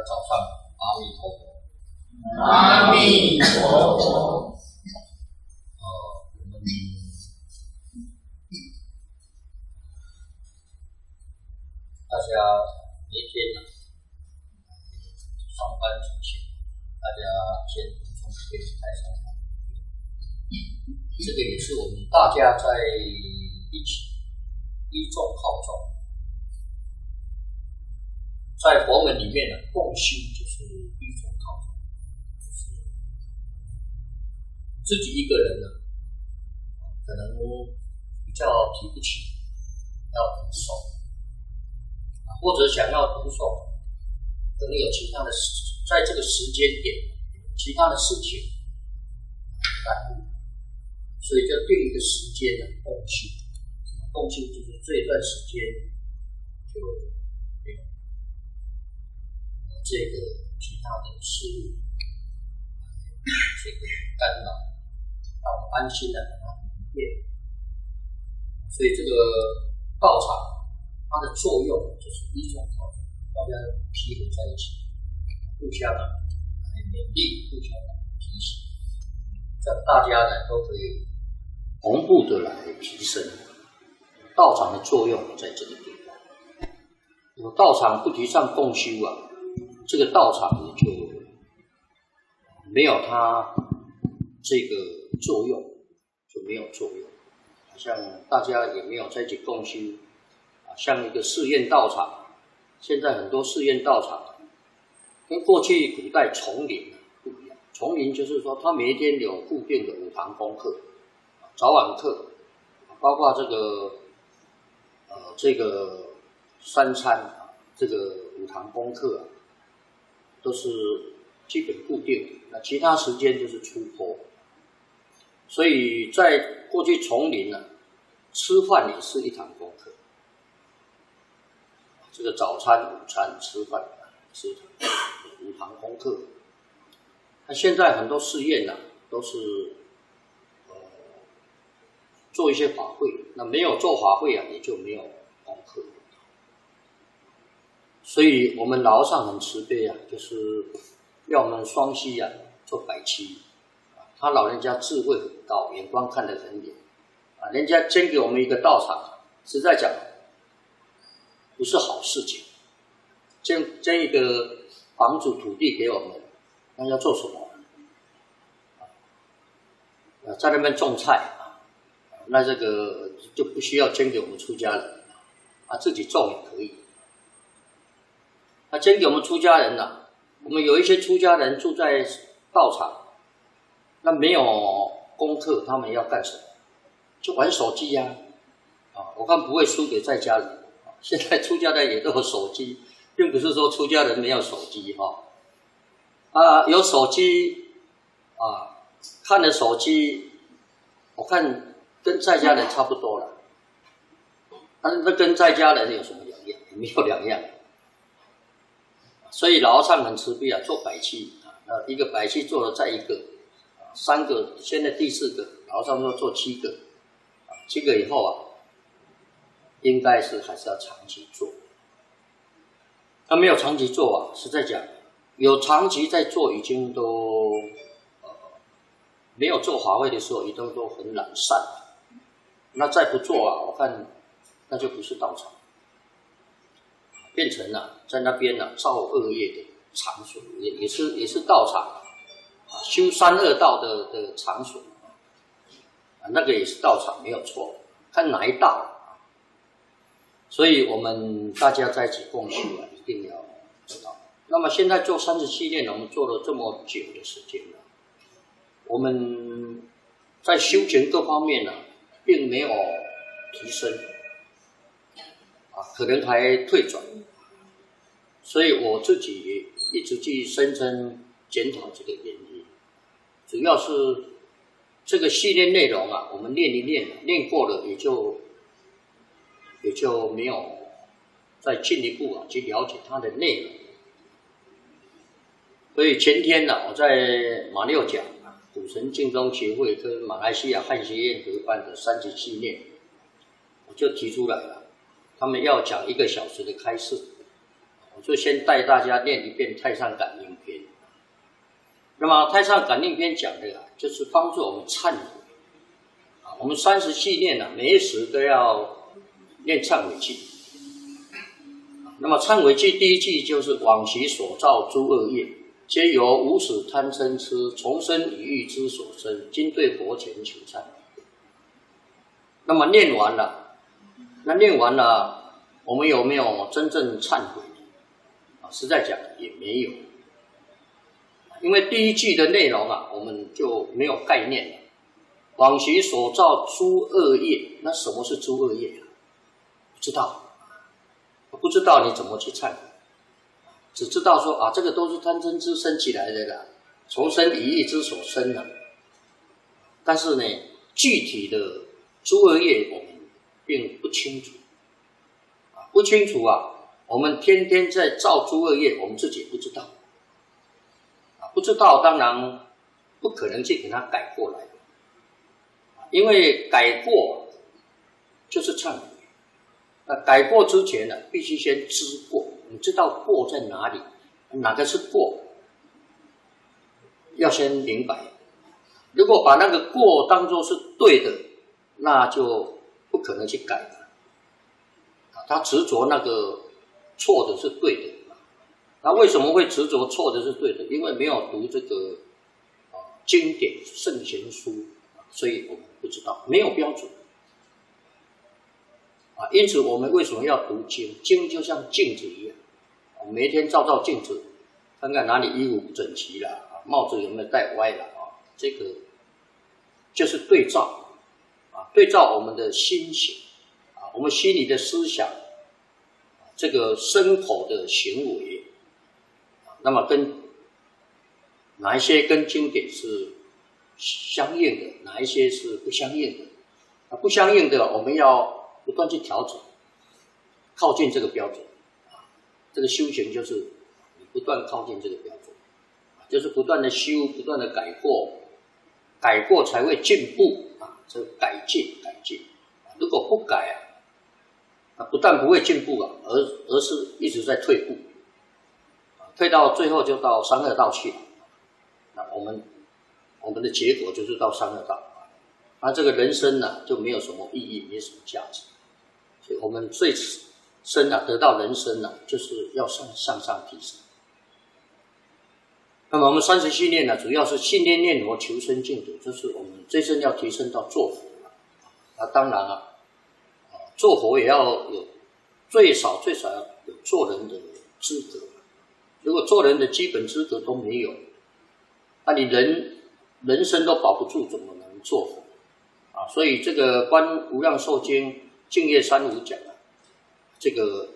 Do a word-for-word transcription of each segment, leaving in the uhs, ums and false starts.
早上，阿弥陀佛。 阿弥陀佛。 呃，我们大家每天呢、啊，上班之前，大家先从这个开始。这个也是我们大家在一起依众靠众。在佛门里面呢，共修就是依众靠众，就是自己一个人呢，可能比较提不起，要独守，或者想要独守，可能有其他的事，在这个时间点，其他的事情耽误，所以就定一个时间呢，共修。共修就是这一段时间就没有这个其他的事物，这个干扰，让我们安心的把它明辨。所以这个道场它的作用就是一种道场，大家集合在一起，互相的来勉励，互相的提醒，这样大家呢都可以同步的来提升。道场的作用在这个地方。有道场不提倡共修啊，这个道场也就没有它这个作用，就没有作用。好像大家也没有在一起共修啊，像一个寺院道场，现在很多寺院道场跟过去古代丛林不一样。丛林就是说，它每一天有固定的五堂功课，早晚课，包括这个。呃，这个三餐啊，这个五堂功课啊，都是基本固定的。那其他时间就是出坡。所以在过去丛林呢、啊，吃饭也是一堂功课。这个早餐、午餐、吃饭是五堂功课。那现在很多寺院呢、啊，都是呃做一些法会。那没有做法会啊，也就没有功课。所以我们老和尚很慈悲啊，就是要我们双溪啊做百七。他老人家智慧很高，眼光看得很远啊，人家捐给我们一个道场，实在讲不是好事情。捐捐一个房主土地给我们，那要做什么？啊，在那边种菜。那这个就不需要捐给我们出家人啊，自己种也可以。那捐给我们出家人呢、啊？我们有一些出家人住在道场，那没有功课，他们要干什么？就玩手机呀、啊！啊，我看不会输给在家人。现在出家人也都有手机，并不是说出家人没有手机哈。啊，有手机啊，看了手机，我看。跟在家人差不多了，但是那跟在家人有什么两样？也没有两样。所以老和尚很慈悲啊，做百七啊，一个百七做了再一个，三个，现在第四个，老和尚说做七个，七个以后啊，应该是还是要长期做。他没有长期做啊，实在讲，有长期在做已经都呃没有做法会的时候，已经都很懒散了。那再不做啊，我看那就不是道场，变成了、啊、在那边呢、啊、造恶业的场所，也也是也是道场啊，修三恶道的的场所啊，那个也是道场没有错，看哪一道啊。所以我们大家在一起共修啊，一定要知道。那么现在做三十七年，我们做了这么久的时间了，我们在修行各方面呢、啊。并没有提升，啊，可能还退转，所以我自己一直去深深检讨这个原因，主要是这个系列内容啊，我们练一练，练过了也就也就没有再进一步啊去了解它的内容。所以前天呢、啊，我在马六甲。古神净宗协会跟马来西亚汉学院合办的三十七念，我就提出来了，他们要讲一个小时的开示， 我就先带大家念一遍《太上感应篇》。那么《太上感应篇》讲的啊，就是帮助我们忏悔啊。我们三十系念啊，每一时都要念忏悔记。那么忏悔记第一句就是往昔所造诸恶业，皆由无始贪嗔痴从生以欲之所生，今对佛前求忏。那么念完了，那念完了，我们有没有真正忏悔？啊，实在讲也没有，因为第一句的内容啊，我们就没有概念了。往昔所造诸恶业，那什么是诸恶业啊？不知道。不知道你怎么去忏悔，只知道说啊，这个都是贪嗔痴生起来的啦，从生以欲之所生的。但是呢，具体的诸恶业我们并不清楚，啊，不清楚啊，我们天天在造诸恶业，我们自己不知道，啊，不知道当然不可能去给它改过来，因为改过就是忏悔。那改过之前呢，必须先知过。你知道过在哪里，哪个是过，要先明白。如果把那个过当作是对的，那就不可能去改了。他执着那个错的是对的，那为什么会执着错的是对的？因为没有读这个啊经典圣贤书，所以我们不知道，没有标准。啊，因此我们为什么要读经？经就像镜子一样，我们每天照照镜子，看看哪里衣服不整齐了，啊，帽子有没有戴歪了啊？这个就是对照，啊，对照我们的心情，啊，我们心里的思想，这个身口的行为，啊，那么跟哪一些跟经典是相应的，哪一些是不相应的？啊，不相应的，我们要不断去调整，靠近这个标准，啊，这个修行就是你不断靠近这个标准，就是不断的修，不断的改过，改过才会进步啊，这个改进改进。如果不改啊，那不但不会进步啊，而而是一直在退步，啊，退到最后就到三恶道去了。那我们我们的结果就是到三恶道，那这个人生呢，就没有什么意义，没什么价值。所以我们最深啊，得到人生呢，就是要向向上提升。那么我们三十系念呢，主要是信念念佛求生净土，就是我们这生要提升到做佛了。啊，当然了，啊，做佛也要有最少最少要有做人的资格。如果做人的基本资格都没有，那你人人生都保不住，怎么能做佛？啊，所以这个《观无量寿经》净业三五讲啊，这个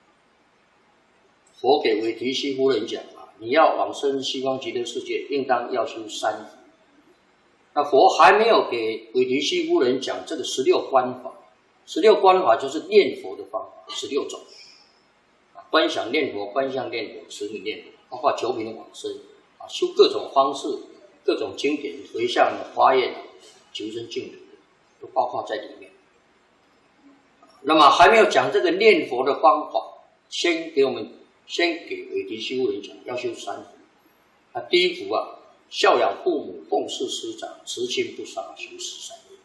佛给韦提希夫人讲啊，你要往生西方极乐世界，应当要修三福。那佛还没有给韦提希夫人讲这个十六观法，十六观法就是念佛的方法，十六种啊，观想念佛、观相念佛、持名念佛，包括求平往生啊，修各种方式、各种经典回向发愿求生净土，都包括在里面。那么还没有讲这个念佛的方法，先给我们先给韦提希夫人讲要修三福。啊，第一福啊，孝养父母，奉事师长，慈亲不杀，修十善业。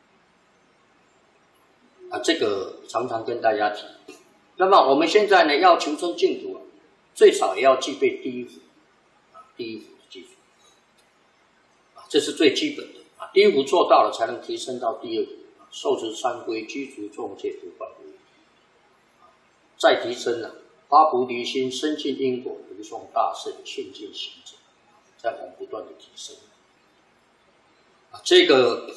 啊，这个常常跟大家提。那么我们现在呢，要求生净土啊，最少也要具备第一福啊，第一福记住啊，这是最基本的啊。第一福做到了，才能提升到第二福。受持三归，居足众戒，不犯违。再提升了，发菩提心，深信因果，读诵大圣，劝进行者，在我们不断的提升。啊，这个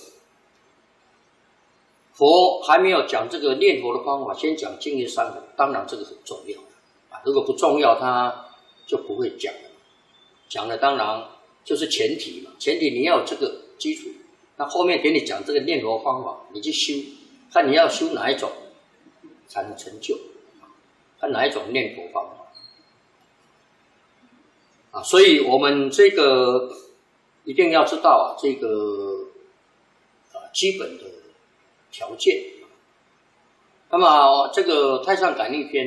佛还没有讲这个念佛的方法，先讲净业三福，当然这个很重要啊。如果不重要，他就不会讲了。讲了当然就是前提嘛，前提你要有这个基础。那后面给你讲这个念佛方法，你去修，看你要修哪一种才能成就，看哪一种念佛方法啊。所以我们这个一定要知道啊，这个啊基本的条件。那么这个《太上感应篇》呢，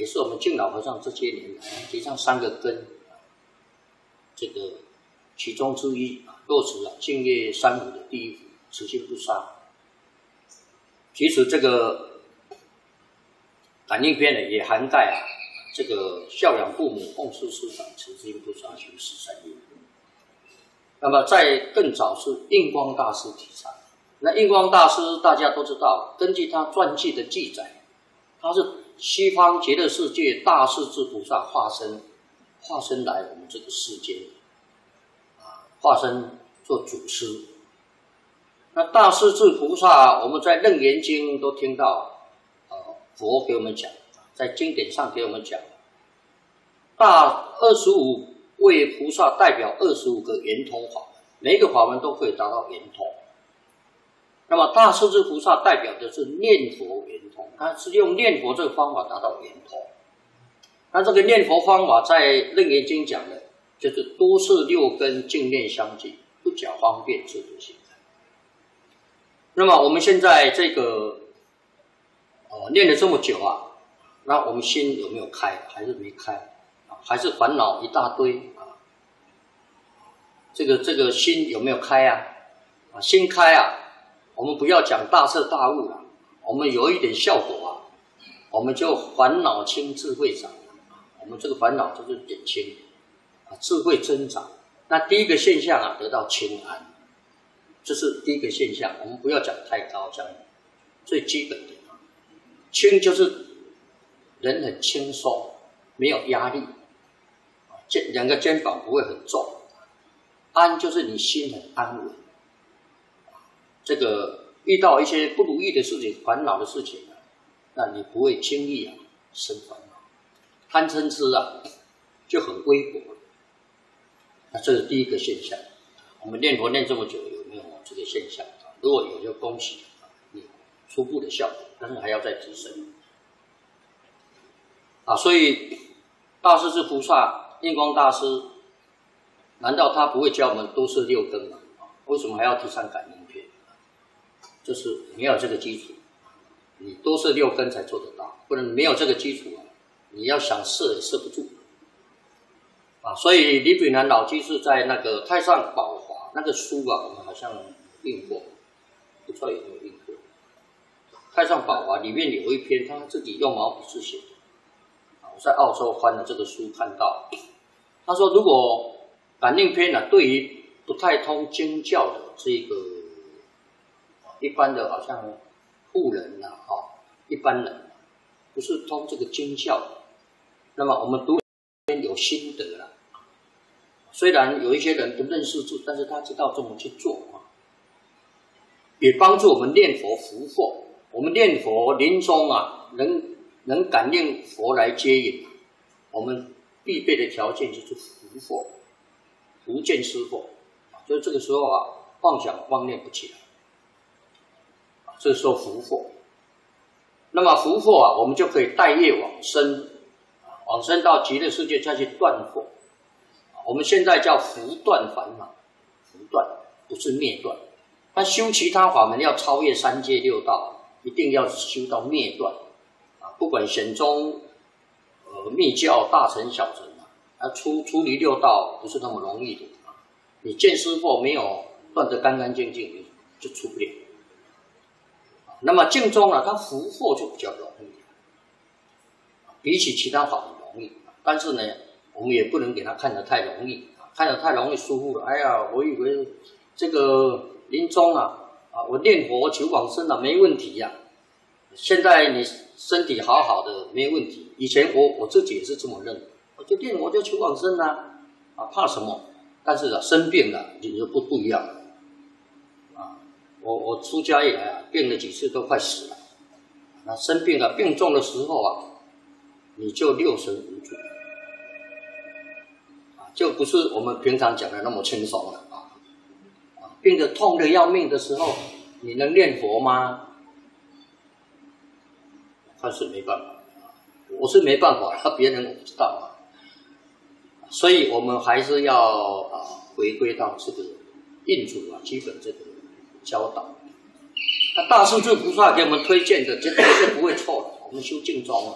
也是我们净老和尚这些年来提倡三个根，这个其中之一啊，落实了净业三福的第一福，慈心不杀。其实这个感应篇呢，也涵盖啊这个孝养父母、奉事师长、慈心不杀、行十善业。那么在更早是印光大师提倡。那印光大师大家都知道，根据他传记的记载，他是西方极乐世界大势至菩萨化身，化身来我们这个世间，啊，化身做祖师。那大势至菩萨，我们在《楞严经》都听到，呃，佛给我们讲，在经典上给我们讲，大二十五位菩萨代表二十五个圆通法门，每一个法门都可以达到圆通。那么大势至菩萨代表的是念佛圆通，他是用念佛这个方法达到圆通。那这个念佛方法在《楞严经》讲的，就是多摄六根，净念相继，不假方便自度心。那么我们现在这个哦念了这么久啊，那我们心有没有开？还是没开？啊，还是烦恼一大堆啊？这个这个心有没有开啊？啊，心开啊！我们不要讲大彻大悟了，我们有一点效果啊，我们就烦恼轻，智慧长。我们这个烦恼就是减轻，啊，智慧增长。那第一个现象啊，得到清安。这是第一个现象，我们不要讲太高，讲最基本的。轻就是人很轻松，没有压力，肩两个肩膀不会很重。安就是你心很安稳。这个遇到一些不如意的事情、烦恼的事情啊，那你不会轻易啊生烦恼。贪嗔痴啊就很微薄。那这是第一个现象。我们念佛念这么久，有没有这个现象？如果有，就恭喜你初步的效果，但是还要再提升。啊，所以大势至菩萨、印光大师，难道他不会教我们多摄六根吗？为什么还要提倡感应篇？就是你要有这个基础，你多摄六根才做得到，不然没有这个基础啊，你要想摄也摄不住。啊，所以李炳南老居士在那个《太上宝华》那个书啊，我们好像印过，不知道有没有印过。《太上宝华》里面有一篇他自己用毛笔字写的，啊，我在澳洲翻了这个书看到，他说如果感应篇呢、啊，对于不太通经教的这个一般的，好像富人呐、啊，哈、哦，一般人不是通这个经教的，那么我们读有心得了。虽然有一些人不认识字，但是他知道这么去做啊，也帮助我们念佛福祸。我们念佛临终啊，能能感应佛来接引，我们必备的条件就是福祸，福见思祸。就这个时候啊，妄想妄念不起来，这个时候福祸。那么福祸啊，我们就可以带业往生，往生到极乐世界再去断祸。我们现在叫福断烦恼，福断不是灭断。那修其他法门要超越三界六道，一定要修到灭断啊！不管显宗、呃密教、大乘、小乘啊，出出离六道不是那么容易的啊！你见思惑没有断得干干净净，就出不了。那么净宗呢，它福祸就比较容易，比起其他法门容易，但是呢，我们也不能给他看得太容易，看得太容易疏忽了。哎呀，我以为这个临终啊，啊，我念佛求往生了，没问题呀、啊。现在你身体好好的，没问题。以前我我自己也是这么认为，我就念佛就求往生啊，啊，怕什么？但是啊，生病了你就不不一样了。啊，我我出家以来啊，病了几次都快死了。那生病了病重的时候啊，你就六神无主。就不是我们平常讲的那么轻松了啊！病得痛得要命的时候，你能念佛吗？但是没办法，我是没办法，别人我不知道啊。所以我们还是要啊回归到这个印主啊基本这个教导。那大势至菩萨给我们推荐的，绝对是不会错的。我们修净宗啊，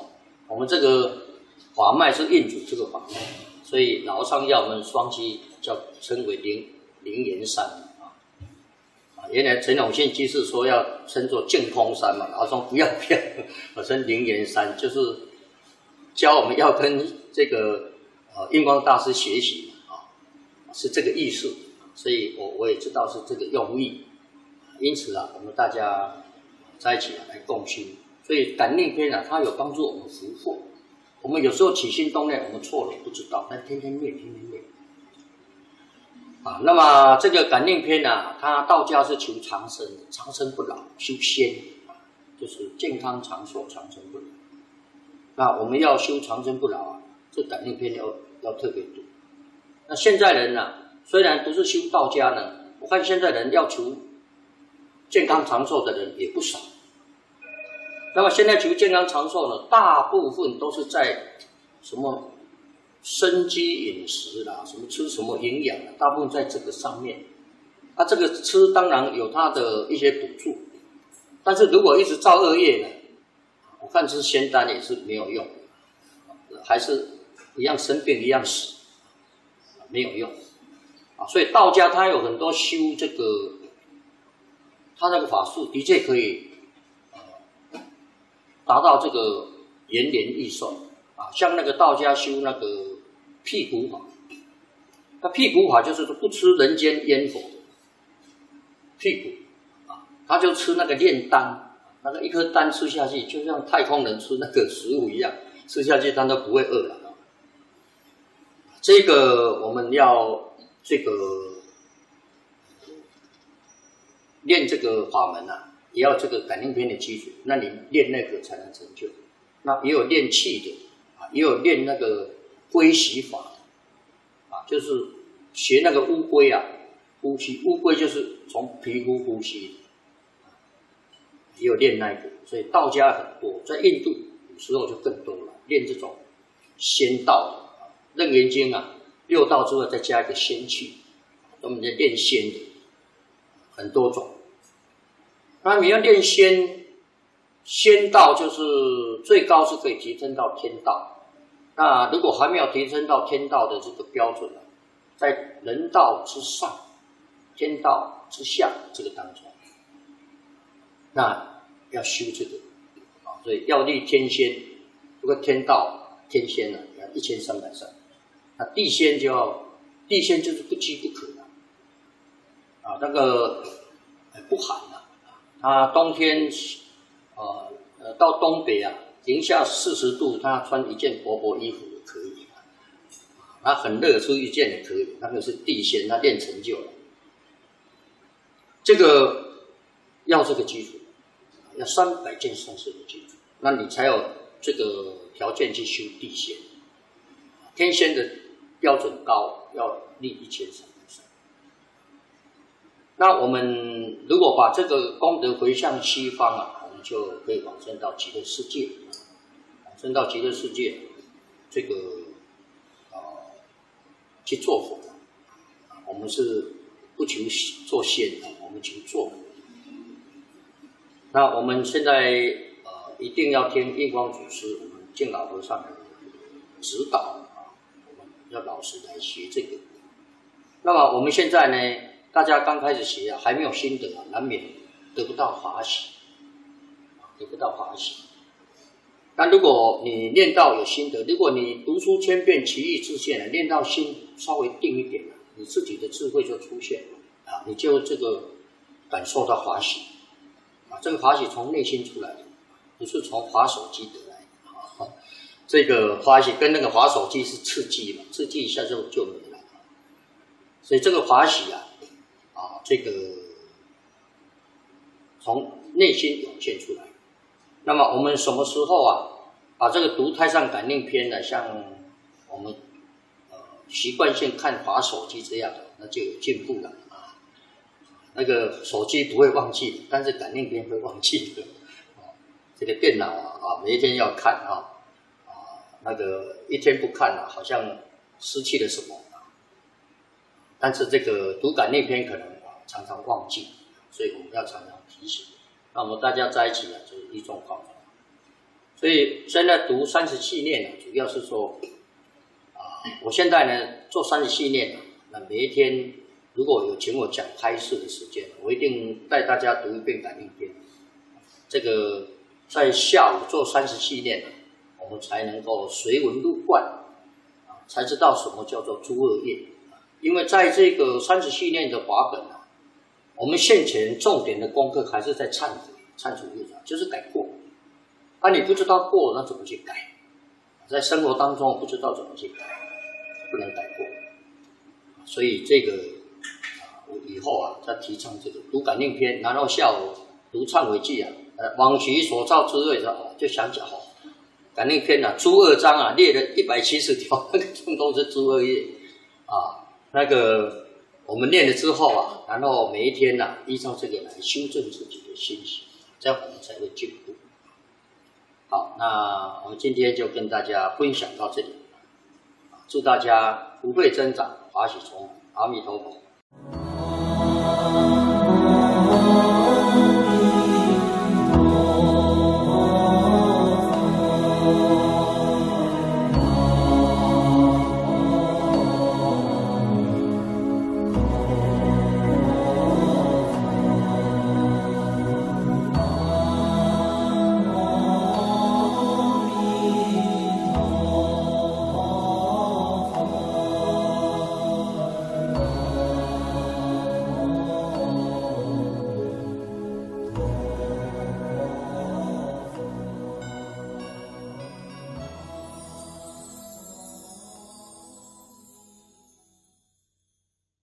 我们这个法脉是印主这个法脉，所以老和尚要我们双击叫称为灵灵岩山啊。啊，原来陈永信居士说要称作净空山嘛，老和尚不要不要，我称灵岩山，就是教我们要跟这个呃印光大师学习啊，是这个意思。所以我我也知道是这个用意，因此啊，我们大家在一起来共修。所以感应篇啊，它有帮助我们福祸。我们有时候起心动念，我们错了不知道，但天天念，天天念。啊，那么这个感应篇啊，它道家是求长生，长生不老，修仙，就是健康长寿，长生不老。那我们要修长生不老啊，这感应篇要要特别读。那现在人呢、啊？虽然不是修道家呢，我看现在人要求健康长寿的人也不少。那么现在求健康长寿呢，大部分都是在什么生机饮食啦，什么吃什么营养啊，大部分在这个上面。啊，这个吃当然有它的一些补助，但是如果一直造恶业呢，我看吃仙丹也是没有用，还是一样生病一样死，没有用。啊，所以道家它有很多修这个，它那个法术的确可以，呃，达到这个延年益寿啊。像那个道家修那个辟谷法，那辟谷法就是不吃人间烟火的辟谷啊，他就吃那个炼丹，那个一颗丹吃下去，就像太空人吃那个食物一样，吃下去他都不会饿了。这个我们要。这个练这个法门啊，也要这个感应篇的基础，那你练那个才能成就。那也有练气的啊，也有练那个龟息法啊，就是学那个乌龟啊，呼吸，乌龟就是从皮肤呼吸的，也有练那个。所以道家很多，在印度有时候就更多了，练这种仙道的《楞严经》啊。六道之外再加一个仙气，我们在练仙的很多种。那你要练仙，仙道就是最高是可以提升到天道。那如果还没有提升到天道的这个标准呢，在人道之上，天道之下这个当中，那要修这个啊，所以要立天仙，这个天道天仙呢，要一千三百三。那地仙就要，地仙就是不饥不渴的，啊，那个不寒的，他冬天，呃呃到东北啊，零下四十度，他穿一件薄薄衣服也可以，他很热出一件也可以，那个是地仙，他练成就了。这个要这个基础，要三百件善事的基础，那你才有这个条件去修地仙，天仙的。标准高，要立一千三百三。那我们如果把这个功德回向西方啊，我们就可以往生到极乐世界，往生到极乐世界，这个呃去做佛。我们是不求做仙的，我们求做佛。那我们现在呃一定要听印光祖师，我们敬老和尚的指导。要老实来学这个。那么我们现在呢，大家刚开始学啊，还没有心得啊，难免得不到法喜，得不到法喜。但如果你练到有心得，如果你读书千遍，其义自现了，练到心稍微定一点了，你自己的智慧就出现了啊，你就这个感受到法喜啊，这个法喜从内心出来的，不是从滑手机得来的。这个法喜跟那个滑手机是刺激嘛，刺激一下就就没了。所以这个法喜啊，啊，这个从内心涌现出来。那么我们什么时候啊，把这个读太上感应篇呢，像我们呃习惯性看滑手机这样的，那就有进步了啊。那个手机不会忘记，但是感应篇会忘记的。啊，这个电脑啊，啊，每一天要看啊。那个一天不看啊，好像失去了什么啊。但是这个读感应篇可能啊常常忘记，所以我们要常常提醒。那我们大家在一起啊，就是一种方法。 所以现在读三十系念呢，主要是说，啊，我现在呢做三十系念，那每一天如果有请我讲开示的时间，我一定带大家读一遍感应篇。这个在下午做三十系念，我们才能够随文入观，啊，才知道什么叫做诸恶业。因为在这个三十系念的法本啊，我们现前重点的功课还是在忏悔、忏除业障，就是改过。啊，你不知道过，那怎么去改？在生活当中不知道怎么去改，不能改过。所以这个啊，我以后啊，再提倡这个读感应篇，然后下午读忏悔记啊，呃，往昔所造诸恶章，就想讲哦，感应篇啊，诸恶章啊，列了一百七十条，那个通通是诸恶业啊。那个我们念了之后啊，然后每一天啊，依照这个来修正自己的心行，这样我们才会进步。好，那我们今天就跟大家分享到这里，祝大家福慧增长，法喜充满，阿弥陀佛。